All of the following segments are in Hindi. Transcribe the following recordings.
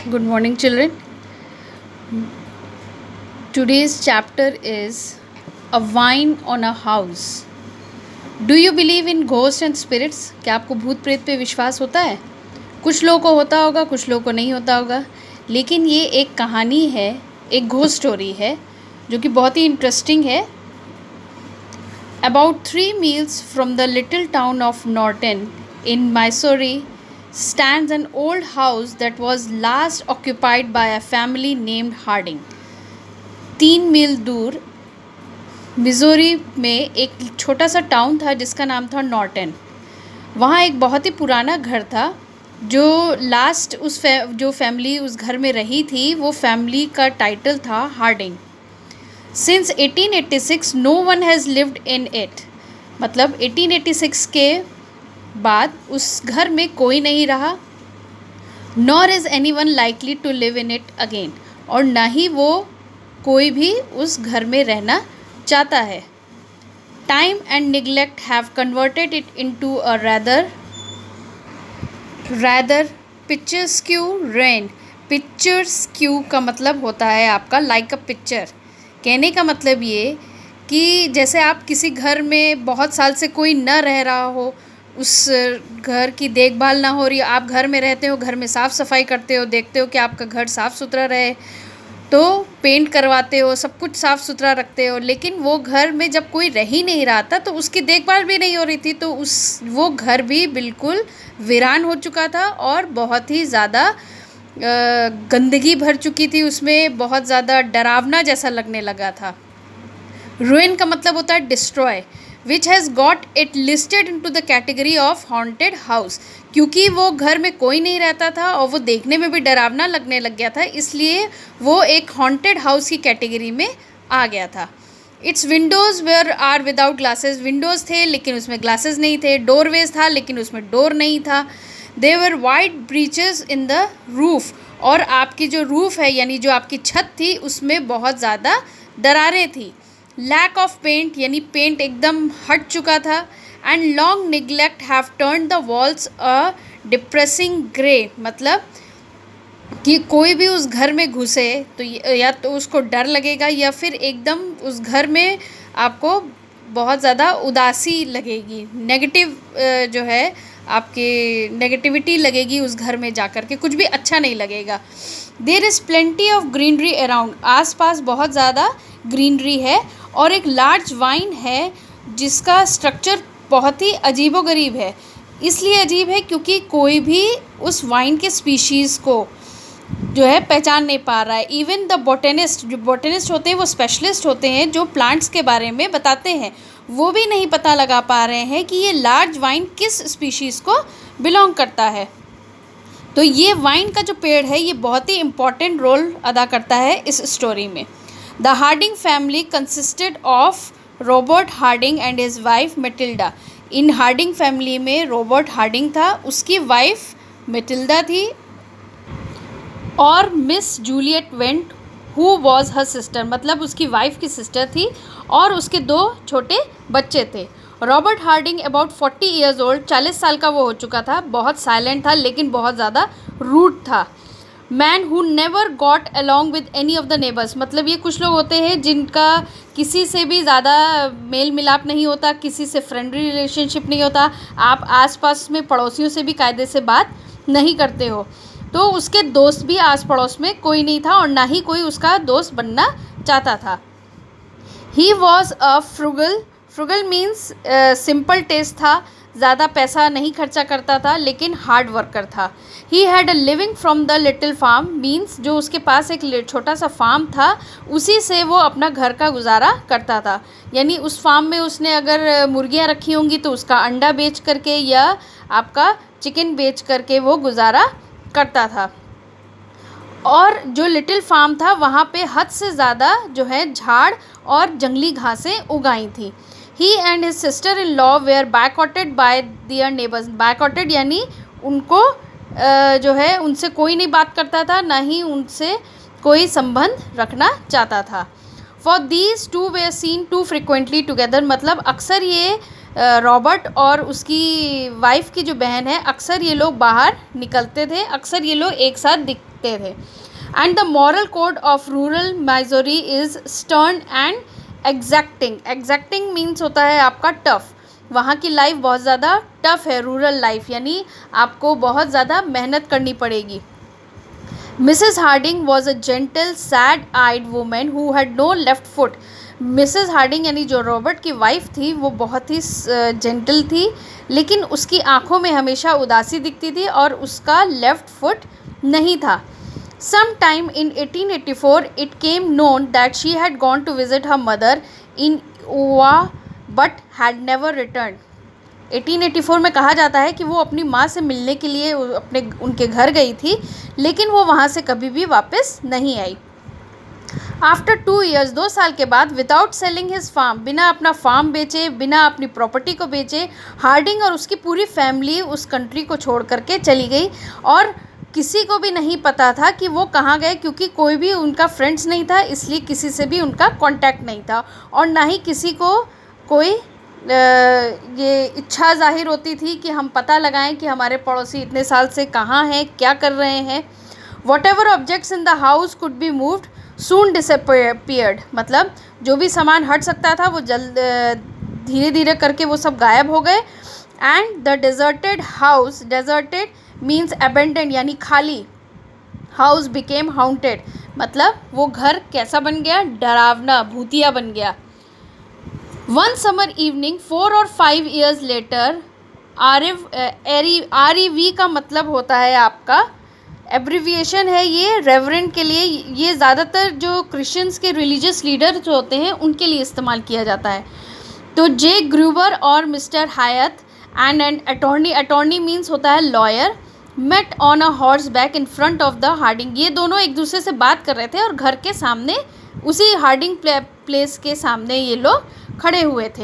Good morning, children. Today's chapter is A Wine on a House. Do you believe in ghosts and spirits? क्या आपको भूत प्रेत पे विश्वास होता है? कुछ लोगों को होता होगा, कुछ लोगों को नहीं होता होगा, लेकिन ये एक कहानी है, एक घोस्ट स्टोरी है जो कि बहुत ही इंटरेस्टिंग है. About 3 miles from the little town of Norton in Missouri stands an old house that was last occupied by a family named Harding. 3 mile दूर मिजोरी में एक छोटा सा टाउन था जिसका नाम था नॉर्टन. वहाँ एक बहुत ही पुराना घर था जो लास्ट जो फैमिली उस घर में रही थी वो फैमिली का टाइटल था Harding. Since 1886 no one has lived in it. मतलब 1886 के बाद उस घर में कोई नहीं रहा. Nor is any one likely to live in it again. और ना ही वो कोई भी उस घर में रहना चाहता है. Time and neglect have converted it into a rather picturesque ruin. Picturesque का मतलब होता है आपका लाइक अ पिक्चर. कहने का मतलब ये कि जैसे आप किसी घर में बहुत साल से कोई न रह रहा हो, उस घर की देखभाल ना हो रही, आप घर में रहते हो, घर में साफ़ सफाई करते हो, देखते हो कि आपका घर साफ़ सुथरा रहे, तो पेंट करवाते हो, सब कुछ साफ़ सुथरा रखते हो, लेकिन वो घर में जब कोई रह ही नहीं रहा था तो उसकी देखभाल भी नहीं हो रही थी, तो वो घर भी बिल्कुल वीरान हो चुका था और बहुत ही ज़्यादा गंदगी भर चुकी थी उसमें, बहुत ज़्यादा डरावना जैसा लगने लगा था. रुइन का मतलब होता है destroy, which has got it listed into the category of haunted house. क्योंकि वो घर में कोई नहीं रहता था और वो देखने में भी डरावना लगने लग गया था, इसलिए वो एक हॉन्टेड हाउस की कैटेगरी में आ गया था. Its windows were are without glasses. Windows थे लेकिन उसमें ग्लासेस नहीं थे. डोरवेज था लेकिन उसमें डोर नहीं था. They were wide breaches in the roof. और आपकी जो रूफ है यानी जो आपकी छत थी उसमें बहुत ज़्यादा दरारें थी. लैक ऑफ पेंट यानी पेंट एकदम हट चुका था. And long neglect have turn the walls a depressing grey. मतलब कि कोई भी उस घर में घुसे तो या तो उसको डर लगेगा या फिर एकदम उस घर में आपको बहुत ज़्यादा उदासी लगेगी, नेगेटिव जो है आपकी नेगेटिविटी लगेगी उस घर में जाकर के, कुछ भी अच्छा नहीं लगेगा. There is plenty of greenery around. आसपास बहुत ज़्यादा ग्रीनरी है और एक लार्ज वाइन है जिसका स्ट्रक्चर बहुत ही अजीबोगरीब है. इसलिए अजीब है क्योंकि कोई भी उस वाइन के स्पीशीज़ को जो है पहचान नहीं पा रहा है. इवन द बोटेनिस्ट, जो बोटेनिस्ट होते हैं वो स्पेशलिस्ट होते हैं जो प्लांट्स के बारे में बताते हैं, वो भी नहीं पता लगा पा रहे हैं कि ये लार्ज वाइन किस स्पीशीज़ को बिलोंग करता है. तो ये वाइन का जो पेड़ है ये बहुत ही इम्पॉर्टेंट रोल अदा करता है इस स्टोरी में. The Harding family consisted of Robert Harding and his wife Matilda. In Harding family में रॉबर्ट हार्डिंग था, उसकी वाइफ मेटिल्डा थी और Miss Juliet Went who was her sister. मतलब उसकी वाइफ की सिस्टर थी और उसके 2 छोटे बच्चे थे. Robert Harding about 40 years old, 40 साल का वो हो चुका था. बहुत साइलेंट था लेकिन बहुत ज़्यादा रूड था. Man who never got along with any of the neighbours. मतलब ये कुछ लोग होते हैं जिनका किसी से भी ज़्यादा मेल मिलाप नहीं होता, किसी से फ्रेंडली रिलेशनशिप नहीं होता, आप आसपास में पड़ोसियों से भी कायदे से बात नहीं करते हो. तो उसके दोस्त भी आस पड़ोस में कोई नहीं था और ना ही कोई उसका दोस्त बनना चाहता था. He was a frugal means simple taste था, ज़्यादा पैसा नहीं खर्चा करता था लेकिन हार्ड वर्कर था. He had a living from the little farm means जो उसके पास एक छोटा सा फार्म था उसी से वो अपना घर का गुजारा करता था. यानी उस फार्म में उसने अगर मुर्गियाँ रखी होंगी तो उसका अंडा बेच करके या आपका चिकन बेच करके वो गुजारा करता था. और जो लिटिल फार्म था वहाँ पे हद से ज़्यादा जो है झाड़ और जंगली घासें उगाई थी. He and his sister in law were boycotted by their neighbours. Boycotted यानी उनको जो है उनसे कोई नहीं बात करता था, ना ही उनसे कोई संबंध रखना चाहता था. For these two were seen too frequently together. मतलब अक्सर ये रॉबर्ट और उसकी वाइफ की जो बहन है अक्सर ये लोग बाहर निकलते थे, अक्सर ये लोग एक साथ दिखते थे। And the moral code of rural Missouri is stern and exacting. Exacting means होता है आपका टफ। वहाँ की लाइफ बहुत ज़्यादा टफ है, रूरल लाइफ, यानी आपको बहुत ज़्यादा मेहनत करनी पड़ेगी। Mrs Harding was a gentle sad eyed woman who had no left foot. Mrs Harding यानी जो रॉबर्ट की वाइफ थी वो बहुत ही जेंटल थी, लेकिन उसकी आंखों में हमेशा उदासी दिखती थी और उसका लेफ्ट फुट नहीं था। Some time in 1884 it came known that she had gone to visit her mother in Iowa but had never return. 1884 में कहा जाता है कि वो अपनी माँ से मिलने के लिए उनके घर गई थी, लेकिन वो वहाँ से कभी भी वापस नहीं आई। आफ्टर 2 years 2 साल के बाद, विदाउट सेलिंग हिज फार्म, बिना अपना फार्म बेचे, बिना अपनी प्रॉपर्टी को बेचे, हार्डिंग और उसकी पूरी फैमिली उस कंट्री को छोड़ करके चली गई और किसी को भी नहीं पता था कि वो कहाँ गए, क्योंकि कोई भी उनका फ्रेंड्स नहीं था, इसलिए किसी से भी उनका कांटेक्ट नहीं था और ना ही किसी को कोई ये इच्छा जाहिर होती थी कि हम पता लगाएं कि हमारे पड़ोसी इतने साल से कहाँ हैं, क्या कर रहे हैं। Whatever objects in the house could be moved soon disappeared. मतलब जो भी सामान हट सकता था वो धीरे धीरे करके वो सब गायब हो गए। And the deserted house, deserted means abandoned यानी खाली, हाउस बिकेम हाउंटेड, मतलब वो घर कैसा बन गया, डरावना, भूतिया बन गया। One summer evening 4 or 5 years later, REV का मतलब होता है आपका, एब्रीविएशन है ये रेवरेंड के लिए। ये ज़्यादातर जो क्रिश्चियंस के रिलीजियस लीडर जो होते हैं उनके लिए इस्तेमाल किया जाता है। तो जे ग्रूबर और Mr Hyatt and an attorney, attorney means होता है lawyer, met on a horseback in front of the Harding. ये दोनों एक दूसरे से बात कर रहे थे और घर के सामने, उसी हार्डिंग प्लेस के सामने ये लोग खड़े हुए थे।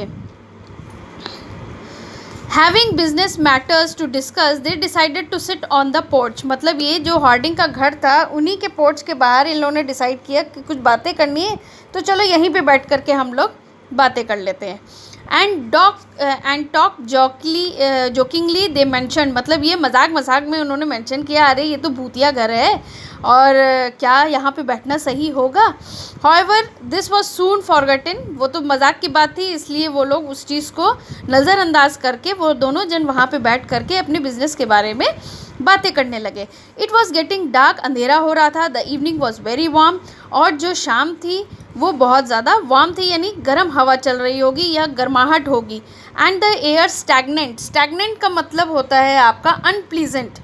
Having business matters to discuss, they decided to sit on the porch. मतलब ये जो हार्डिंग का घर था, उन्हीं के पोर्च के बाहर इन लोगों ने डिसाइड किया कि कुछ बातें करनी है, तो चलो यहीं पे बैठ करके हम लोग बातें कर लेते हैं। And talk jokingly they mention, मतलब ये मजाक में उन्होंने मेंशन किया, अरे ये तो भूतिया घर है और क्या यहाँ पे बैठना सही होगा। However this was soon forgotten, वो तो मजाक की बात थी, इसलिए वो लोग उस चीज़ को नज़रअंदाज करके वो दोनों जन वहाँ पे बैठ करके अपने बिजनेस के बारे में बातें करने लगे। इट वॉज गेटिंग डार्क, अंधेरा हो रहा था। The evening was very warm, और जो शाम थी वो बहुत ज़्यादा वार्म थी, यानी गर्म हवा चल रही होगी या गर्माहट होगी। And the air stagnant, stagnant का मतलब होता है आपका अनप्लीजेंट,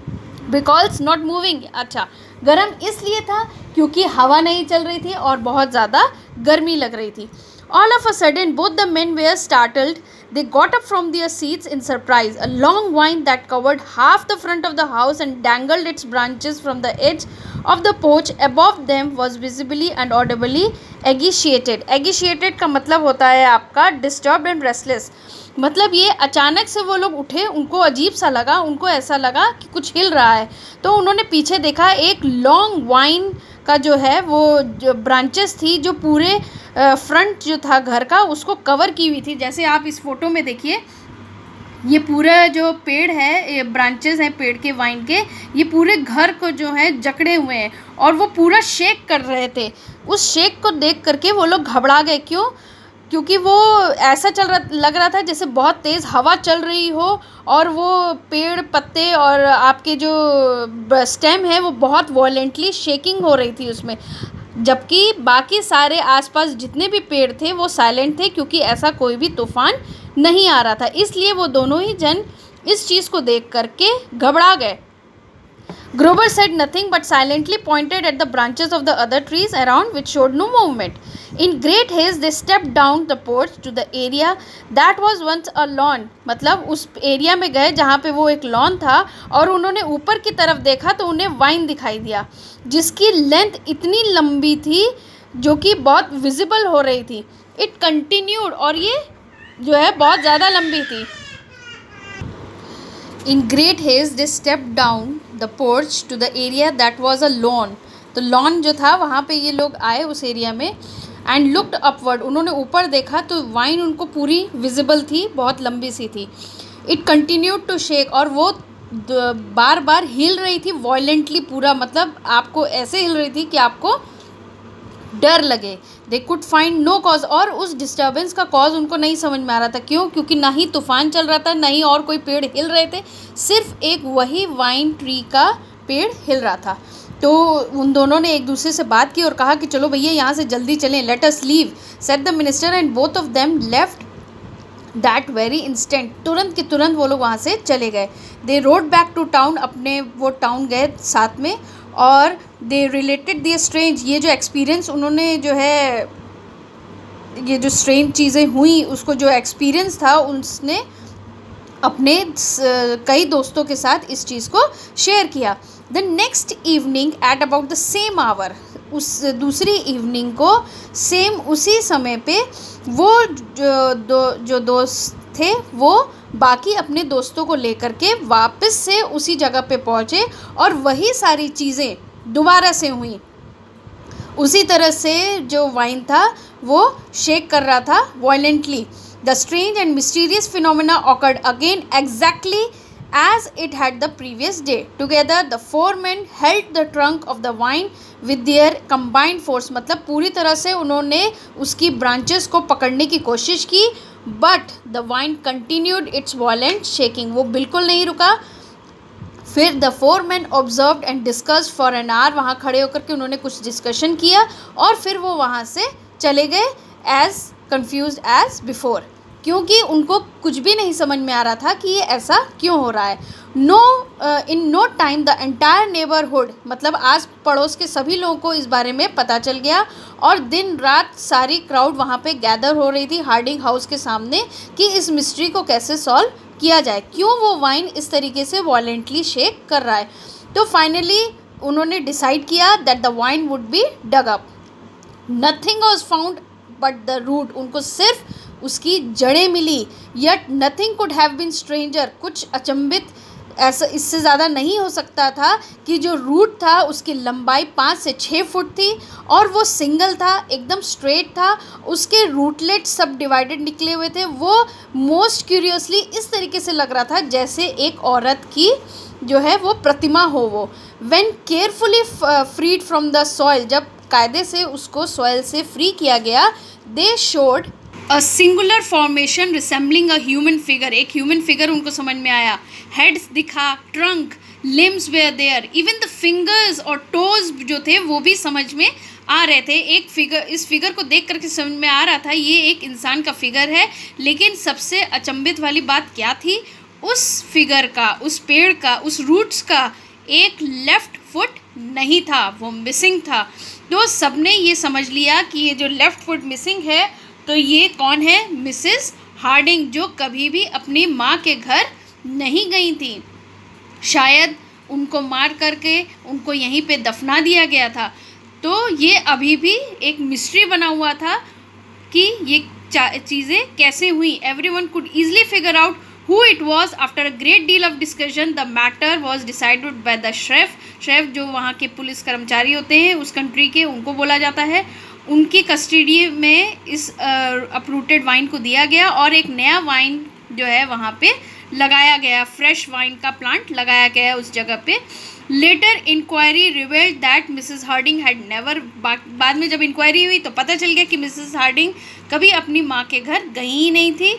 बिकॉज नॉट मूविंग। अच्छा, गर्म इसलिए था क्योंकि हवा नहीं चल रही थी और बहुत ज़्यादा गर्मी लग रही थी। All of a sudden, both the men were startled. They got up from their seats in surprise. A long vine that covered half the front of the house and dangled its branches from the edge of the porch above them was visibly and audibly agitated. Agitated का मतलब होता है आपका disturbed and restless. मतलब ये अचानक से वो लोग उठे, उनको अजीब सा लगा, उनको ऐसा लगा कि कुछ हिल रहा है, तो उन्होंने पीछे देखा, एक लॉन्ग वाइन का जो है वो जो ब्रांचेस थी जो पूरे फ्रंट जो था घर का उसको कवर की हुई थी। जैसे आप इस फोटो में देखिए, ये पूरा जो पेड़ है, ये ब्रांचेस हैं पेड़ के, वाइन के, ये पूरे घर को जो है जकड़े हुए हैं और वो पूरा शेक कर रहे थे। उस शेक को देख करके वो लोग घबरा गए। क्यों? क्योंकि वो ऐसा लग रहा था जैसे बहुत तेज़ हवा चल रही हो और वो पेड़ पत्ते और आपके जो स्टेम है वो बहुत वॉयलेंटली शेकिंग हो रही थी उसमें, जबकि बाकी सारे आसपास जितने भी पेड़ थे वो साइलेंट थे, क्योंकि ऐसा कोई भी तूफान नहीं आ रहा था। इसलिए वो दोनों ही जन इस चीज़ को देख करके घबरा गए। Grover said nothing but silently pointed at the branches of the other trees around which showed no movement. In great haste they stepped down the porch to the area that was once a lawn. मतलब उस एरिया में गए जहाँ पे वो एक लॉन था और उन्होंने ऊपर की तरफ देखा तो उन्हें वाइन दिखाई दिया जिसकी लेंथ इतनी लंबी थी जो कि बहुत विजिबल हो रही थी। इट कंटिन्यूड, और ये जो है बहुत ज़्यादा लंबी थी। In great haste they stepped down the porch to the area that was a lawn. तो लॉन जो था वहाँ पे ये लोग आए उस एरिया में। एंड लुक्ड अपवर्ड, उन्होंने ऊपर देखा तो वाइन उनको पूरी विजिबल थी, बहुत लंबी सी थी। इट कंटिन्यूड टू शेक, और वो बार बार हिल रही थी वायलेंटली, पूरा मतलब आपको ऐसे हिल रही थी कि आपको डर लगे। They could find no cause, और उस डिस्टर्बेंस का कॉज उनको नहीं समझ में आ रहा था। क्यों? क्योंकि ना ही तूफान चल रहा था, ना ही और कोई पेड़ हिल रहे थे, सिर्फ एक वही वाइन ट्री का पेड़ हिल रहा था। तो उन दोनों ने एक दूसरे से बात की और कहा कि चलो भैया यहाँ से जल्दी चलें, let us leave, said the minister, and both of them left that very instant. तुरंत के तुरंत वो लोग वहाँ से चले गए। They rode back to town, अपने वो टाउन गए साथ में, और दे रिलेटेड द स्ट्रेंज, ये जो एक्सपीरियंस उन्होंने जो है, ये जो स्ट्रेंज चीज़ें हुई उसको जो एक्सपीरियंस था उसने अपने कई दोस्तों के साथ इस चीज़ को शेयर किया। The next evening at about the same hour, उस दूसरी इवनिंग को सेम उसी समय पे वो जो दोस्त थे वो बाकी अपने दोस्तों को लेकर के वापस से उसी जगह पे पहुँचे और वही सारी चीज़ें दोबारा से हुई। उसी तरह से जो वाइन था वो शेक कर रहा था violently. The strange and mysterious phenomena occurred again exactly as it had the previous day. Together the four men held the trunk of the vine with their combined force, मतलब पूरी तरह से उन्होंने उसकी branches को पकड़ने की कोशिश की, but the vine continued its violent shaking, वो बिल्कुल नहीं रुका। फिर the four men observed and discussed for an hour, वहाँ खड़े होकर के उन्होंने कुछ डिस्कशन किया और फिर वो वहाँ से चले गए as confused as before, क्योंकि उनको कुछ भी नहीं समझ में आ रहा था कि ये ऐसा क्यों हो रहा है। In no time the entire neighbourhood, मतलब आस पड़ोस के सभी लोगों को इस बारे में पता चल गया और दिन रात सारी क्राउड वहाँ पे गैदर हो रही थी हार्डिंग हाउस के सामने कि इस मिस्ट्री को कैसे सॉल्व किया जाए, क्यों वो वाइन इस तरीके से वॉलेंटली शेक कर रहा है। तो फाइनली उन्होंने डिसाइड किया that the vine would be dug up. Nothing was found but the root, उनको सिर्फ उसकी जड़ें मिली। Yet nothing could have been stranger, कुछ अचंभित ऐसा इससे ज़्यादा नहीं हो सकता था कि जो रूट था उसकी लंबाई 5 से 6 फुट थी और वो सिंगल था, एकदम स्ट्रेट था, उसके रूटलेट सब डिवाइडेड निकले हुए थे। वो मोस्ट क्यूरियसली इस तरीके से लग रहा था जैसे एक औरत की जो है वो प्रतिमा हो वो। When carefully freed from the soil, जब कायदे से उसको सॉइल से फ्री किया गया, they showed a singular formation resembling a human figure, एक ह्यूमन फिगर उनको समझ में आया। हेड्स दिखा, trunk, limbs were there, even the fingers और टोज जो थे वो भी समझ में आ रहे थे। एक फिगर, इस फिगर को देख करके समझ में आ रहा था ये एक इंसान का फिगर है। लेकिन सबसे अचंभित वाली बात क्या थी, उस फिगर का, उस पेड़ का, उस रूट्स का एक लेफ्ट फुट नहीं था, वो मिसिंग था। तो सबने ये समझ लिया कि ये जो लेफ्ट फुट मिसिंग है तो ये कौन है, मिसेस हार्डिंग, जो कभी भी अपनी माँ के घर नहीं गई थी। शायद उनको मार करके उनको यहीं पे दफना दिया गया था। तो ये अभी भी एक मिस्ट्री बना हुआ था कि ये चीज़ें कैसे हुई। Everyone could easily figure out who it was. After a great deal of discussion, the matter was decided by the sheriff. Chef जो वहाँ के पुलिस कर्मचारी होते हैं उस कंट्री के, उनको बोला जाता है। उनकी कस्टडी में इस अपरूटेड वाइन को दिया गया और एक नया वाइन जो है वहाँ पे लगाया गया, फ्रेश वाइन का प्लांट लगाया गया उस जगह पे। Later inquiry revealed that Mrs Harding had never, बाद में जब इंक्वायरी हुई तो पता चल गया कि मिसेस हार्डिंग कभी अपनी माँ के घर गई ही नहीं थी।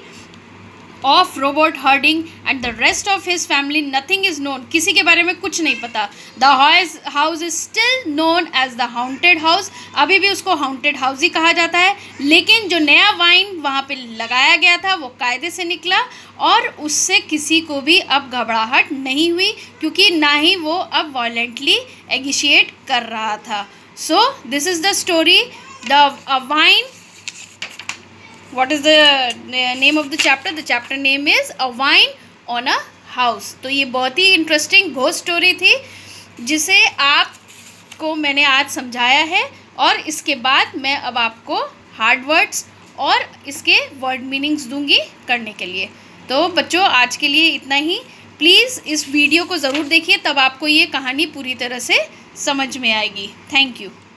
Of Robert Harding and the rest of his family nothing is known, किसी के बारे में कुछ नहीं पता। The house is still known as the haunted house, अभी भी उसको हाउंटेड हाउस ही कहा जाता है। लेकिन जो नया वाइन वहाँ पे लगाया गया था वो कायदे से निकला और उससे किसी को भी अब घबराहट नहीं हुई, क्योंकि ना ही वो अब वायलेंटली एगिशिएट कर रहा था। So this is the story, the vine. What is the name of the chapter? The chapter name is A Wine on a House. तो ये बहुत ही इंटरेस्टिंग घोस्ट स्टोरी थी जिसे आपको मैंने आज समझाया है, और इसके बाद मैं अब आपको हार्ड वर्ड्स और इसके वर्ड मीनिंग्स दूंगी करने के लिए। तो बच्चों आज के लिए इतना ही। प्लीज़ इस वीडियो को ज़रूर देखिए, तब आपको ये कहानी पूरी तरह से समझ में आएगी। Thank you.